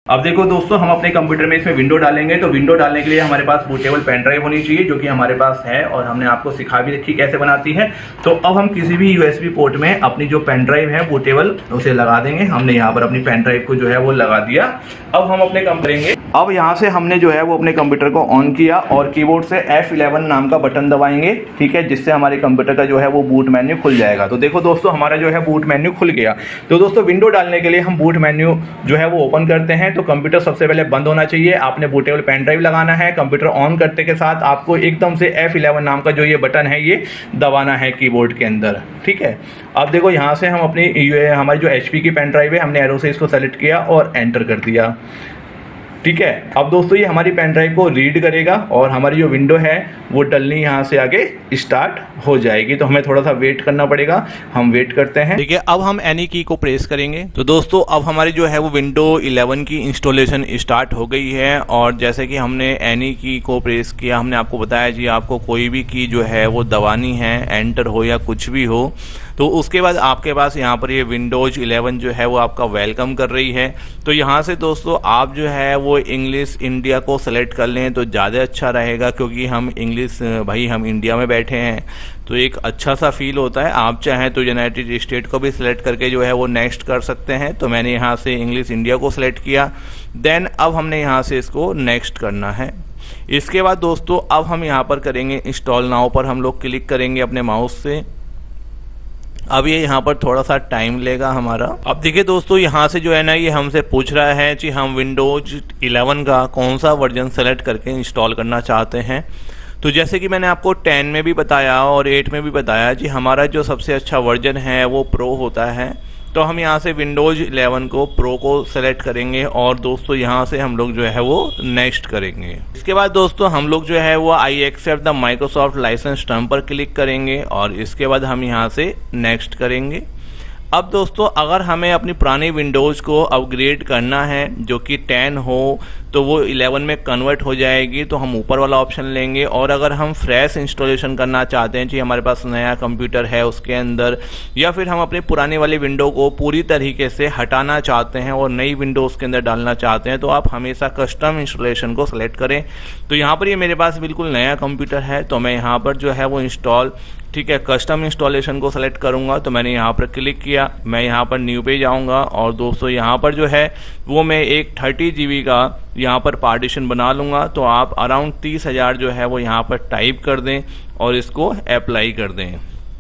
अब देखो दोस्तों, हम अपने कंप्यूटर में इसमें विंडो डालेंगे, तो विंडो डालने के लिए हमारे पास बूटेबल पेन ड्राइव होनी चाहिए, जो कि हमारे पास है और हमने आपको सिखा भी रखी कैसे बनाती है। तो अब हम किसी भी यूएसबी पोर्ट में अपनी जो पेन ड्राइव है बूटेबल उसे लगा देंगे। हमने यहाँ पर अपनी पेन ड्राइव को जो है वो लगा दिया। अब हम अपने काम करेंगे। अब यहाँ से हमने जो है वो अपने कंप्यूटर को ऑन किया और कीबोर्ड से F11 नाम का बटन दबाएंगे, ठीक है, जिससे हमारे कंप्यूटर का जो है वो बूट मेन्यू खुल जाएगा। तो देखो दोस्तों, हमारा जो है बूट मेन्यू खुल गया। तो दोस्तों, विंडो डालने के लिए हम बूट मेन्यू जो है वो ओपन करते हैं। तो कंप्यूटर सबसे पहले बंद होना चाहिए, आपने बूटेबल पेन ड्राइव लगाना है। कंप्यूटर ऑन करते के साथ आपको एकदम से F11 नाम का जो ये बटन है ये दबाना है कीबोर्ड के अंदर, ठीक है। अब देखो, यहाँ से हम अपनी हमारी जो HP की पेन ड्राइव है, हमने एरो से इसको सेलेक्ट किया और एंटर कर दिया, ठीक है। अब दोस्तों, ये हमारी पेन ड्राइव को रीड करेगा और हमारी जो विंडो है वो डलनी यहाँ से आगे स्टार्ट हो जाएगी। तो हमें थोड़ा सा वेट करना पड़ेगा, हम वेट करते हैं, ठीक है। अब हम एनी की को प्रेस करेंगे। तो दोस्तों, अब हमारी जो है वो विंडो 11 की इंस्टॉलेशन स्टार्ट हो गई है। और जैसे कि हमने एनी की को प्रेस किया, हमने आपको बताया जी आपको कोई भी की जो है वो दबानी है, एंटर हो या कुछ भी हो। तो उसके बाद आपके पास यहाँ पर ये विंडोज 11 जो है वो आपका वेलकम कर रही है। तो यहाँ से दोस्तों आप जो है वो इंग्लिश इंडिया को सेलेक्ट कर लें तो ज़्यादा अच्छा रहेगा, क्योंकि हम इंग्लिश भाई हम इंडिया में बैठे हैं तो एक अच्छा सा फील होता है। आप चाहें तो यूनाइटेड स्टेट को भी सिलेक्ट करके जो है वो नेक्स्ट कर सकते हैं। तो मैंने यहाँ से इंग्लिश इंडिया को सिलेक्ट किया। देन अब हमने यहाँ से इसको नेक्स्ट करना है। इसके बाद दोस्तों अब हम यहाँ पर करेंगे इंस्टॉल नाउ पर हम लोग क्लिक करेंगे अपने माउस से। अब ये यहाँ पर थोड़ा सा टाइम लेगा हमारा। अब देखिए दोस्तों, यहाँ से जो है ना ये हमसे पूछ रहा है कि हम विंडोज 11 का कौन सा वर्जन सेलेक्ट करके इंस्टॉल करना चाहते हैं। तो जैसे कि मैंने आपको 10 में भी बताया और 8 में भी बताया कि हमारा जो सबसे अच्छा वर्जन है वो प्रो होता है। तो हम यहाँ से विंडोज 11 को प्रो को सेलेक्ट करेंगे और दोस्तों यहाँ से हम लोग जो है वो नेक्स्ट करेंगे। इसके बाद दोस्तों हम लोग जो है वो I accept the Microsoft license term पर क्लिक करेंगे और इसके बाद हम यहाँ से नेक्स्ट करेंगे। अब दोस्तों अगर हमें अपनी पुरानी विंडोज़ को अपग्रेड करना है जो कि 10 हो तो वो 11 में कन्वर्ट हो जाएगी, तो हम ऊपर वाला ऑप्शन लेंगे। और अगर हम फ्रेश इंस्टॉलेशन करना चाहते हैं कि हमारे पास नया कंप्यूटर है उसके अंदर, या फिर हम अपनी पुरानी वाली विंडो को पूरी तरीके से हटाना चाहते हैं और नई विंडो उसके अंदर डालना चाहते हैं, तो आप हमेशा कस्टम इंस्टॉलेशन को सेलेक्ट करें। तो यहाँ पर ये मेरे पास बिल्कुल नया कंप्यूटर है तो मैं यहाँ पर जो है वो इंस्टॉल, ठीक है, कस्टम इंस्टॉलेशन को सेलेक्ट करूंगा। तो मैंने यहाँ पर क्लिक किया, मैं यहाँ पर न्यू पे जाऊंगा और दोस्तों यहाँ पर जो है वो मैं एक 30 GB का यहाँ पर पार्टीशन बना लूँगा। तो आप अराउंड 30,000 जो है वो यहाँ पर टाइप कर दें और इसको अप्लाई कर दें,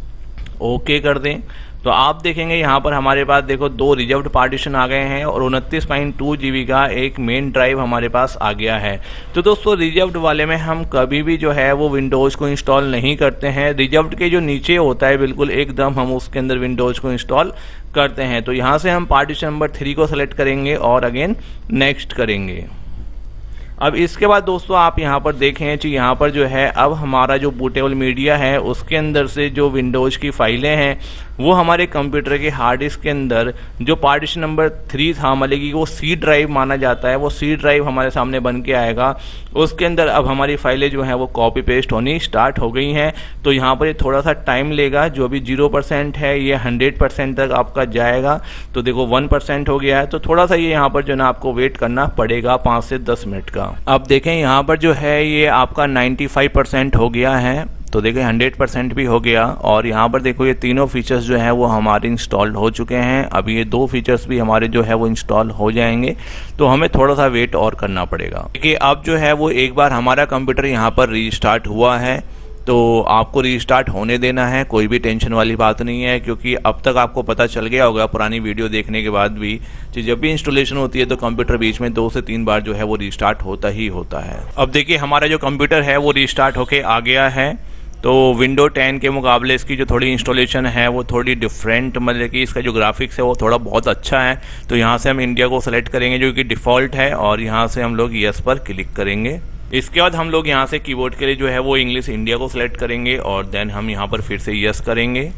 ओके कर दें। तो आप देखेंगे यहाँ पर हमारे पास देखो 2 रिजर्व्ड पार्टीशन आ गए हैं और 29.2 GB का एक मेन ड्राइव हमारे पास आ गया है। तो दोस्तों रिजर्व्ड वाले में हम कभी भी जो है वो विंडोज़ को इंस्टॉल नहीं करते हैं। रिजर्व्ड के जो नीचे होता है बिल्कुल एकदम, हम उसके अंदर विंडोज़ को इंस्टॉल करते हैं। तो यहाँ से हम पार्टीशन नंबर 3 को सेलेक्ट करेंगे और अगेन नेक्स्ट करेंगे। अब इसके बाद दोस्तों आप यहाँ पर देखें कि यहाँ पर जो है अब हमारा जो बूटेबल मीडिया है उसके अंदर से जो विंडोज़ की फाइलें हैं वो हमारे कंप्यूटर के हार्ड डिस्क के अंदर जो पार्टीशन नंबर 3 था मतलब कि वो सी ड्राइव माना जाता है, वो सी ड्राइव हमारे सामने बन के आएगा। उसके अंदर अब हमारी फाइलें जो हैं वो कॉपी पेस्ट होनी स्टार्ट हो गई हैं। तो यहाँ पर ये थोड़ा सा टाइम लेगा, जो भी 0% है ये 100% तक आपका जाएगा। तो देखो 1% हो गया है, तो थोड़ा सा ये यहाँ पर जो है ना आपको वेट करना पड़ेगा 5 से 10 मिनट का। अब देखें यहाँ पर जो है ये आपका 95% हो गया है, तो देखें 100% भी हो गया। और यहाँ पर देखो ये तीनों फीचर्स जो है वो हमारे इंस्टॉल्ड हो चुके हैं। अब ये 2 फीचर्स भी हमारे जो है वो इंस्टॉल हो जाएंगे, तो हमें थोड़ा सा वेट और करना पड़ेगा। देखिए अब जो है वो एक बार हमारा कंप्यूटर यहाँ पर रीस्टार्ट हुआ है, तो आपको रीस्टार्ट होने देना है, कोई भी टेंशन वाली बात नहीं है, क्योंकि अब तक आपको पता चल गया होगा पुरानी वीडियो देखने के बाद भी कि जब भी इंस्टॉलेशन होती है तो कंप्यूटर बीच में 2 से 3 बार जो है वो रीस्टार्ट होता ही होता है। अब देखिए हमारा जो कंप्यूटर है वो रीस्टार्ट होके आ गया है। तो विंडो 10 के मुकाबले इसकी जो थोड़ी इंस्टॉलेशन है वो थोड़ी डिफरेंट, मतलब कि इसका जो ग्राफिक्स है वो थोड़ा बहुत अच्छा है। तो यहाँ से हम इंडिया को सेलेक्ट करेंगे जो कि डिफ़ॉल्ट है और यहाँ से हम लोग यस पर क्लिक करेंगे। इसके बाद हम लोग यहाँ से कीबोर्ड के लिए जो है वो इंग्लिश इंडिया को सिलेक्ट करेंगे और देन हम यहाँ पर फिर से यस करेंगे।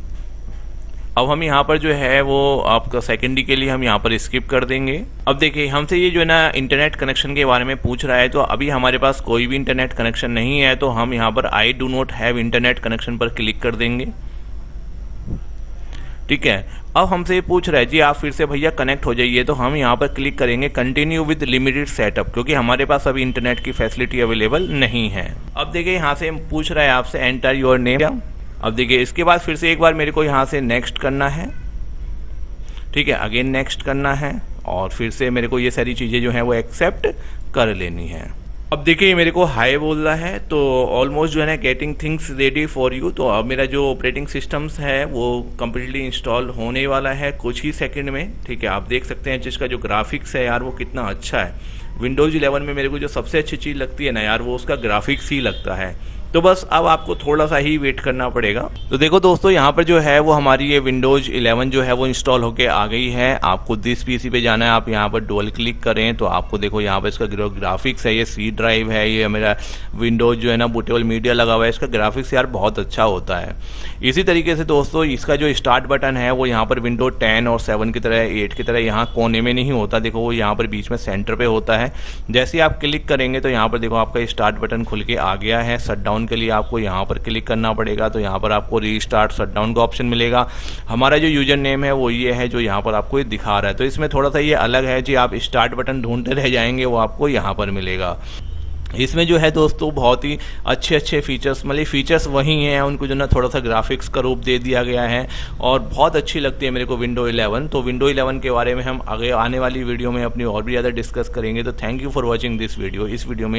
अब हम यहाँ पर जो है वो आपका सेकेंडरी के लिए हम यहाँ पर स्किप कर देंगे। अब देखिए हमसे ये जो है ना इंटरनेट कनेक्शन के बारे में पूछ रहा है, तो अभी हमारे पास कोई भी इंटरनेट कनेक्शन नहीं है, तो हम यहाँ पर I do not have internet connection पर क्लिक कर देंगे। ठीक है। अब हमसे ये पूछ रहा है जी आप फिर से भैया कनेक्ट हो जाइए, तो हम यहाँ पर क्लिक करेंगे कंटिन्यू विद लिमिटेड सेटअप, क्योंकि हमारे पास अभी इंटरनेट की फैसिलिटी अवेलेबल नहीं है। अब देखिए यहाँ से पूछ रहा है आपसे एंटर योर नेम। अब देखिए इसके बाद फिर से एक बार मेरे को यहाँ से नेक्स्ट करना है, ठीक है, अगेन नेक्स्ट करना है और फिर से मेरे को ये सारी चीज़ें जो हैं वो एक्सेप्ट कर लेनी है। अब देखिए मेरे को हाई बोल रहा है, तो ऑलमोस्ट जो है ना getting things ready for you. तो अब मेरा जो ऑपरेटिंग सिस्टम्स है वो कम्प्लीटली इंस्टॉल होने वाला है कुछ ही सेकंड में, ठीक है। आप देख सकते हैं जिसका जो ग्राफिक्स है यार वो कितना अच्छा है। विंडोज़ 11 में मेरे को जो सबसे अच्छी चीज़ लगती है ना यार वो उसका ग्राफिक्स ही लगता है। तो बस अब आपको थोड़ा सा ही वेट करना पड़ेगा। तो देखो दोस्तों यहाँ पर जो है वो हमारी ये विंडोज 11 जो है वो इंस्टॉल होके आ गई है। आपको दिस पीसी पे जाना है, आप यहाँ पर डबल क्लिक करें तो आपको देखो यहाँ पर इसका ग्राफिक्स है, ये सी ड्राइव है, ये मेरा विंडोज जो है ना बूटेबल मीडिया लगा हुआ है, इसका ग्राफिक्स यार बहुत अच्छा होता है। इसी तरीके से दोस्तों इसका जो स्टार्ट बटन है वो यहाँ पर विंडो 10 और 7 की तरह 8 की तरह यहाँ कोने में नहीं होता, देखो वो यहाँ पर बीच में सेंटर पे होता है। जैसे ही आप क्लिक करेंगे तो यहाँ पर देखो आपका स्टार्ट बटन खुल के आ गया है। शटडाउन के लिए आपको यहाँ पर क्लिक करना पड़ेगा, तो यहाँ पर आपको रीस्टार्ट शटडाउन का ऑप्शन मिलेगा। हमारा जो यूजर नेम है वो ये है जो यहाँ पर आपको ये दिखा रहा है। तो इसमें थोड़ा सा ये अलग है जी, आप स्टार्ट बटन ढूंढते रह जाएंगे, वो आपको यहाँ पर मिलेगा। इसमें जो है दोस्तों बहुत ही अच्छे फीचर्स, मतलब फीचर्स वही हैं, उनको जो ना थोड़ा सा ग्राफिक्स का रूप दे दिया गया है और बहुत अच्छी लगती है मेरे को विंडो 11। तो विंडो 11 के बारे में हम आगे आने वाली वीडियो में अपनी और भी ज़्यादा डिस्कस करेंगे। तो thank you for watching this video. इस वीडियो में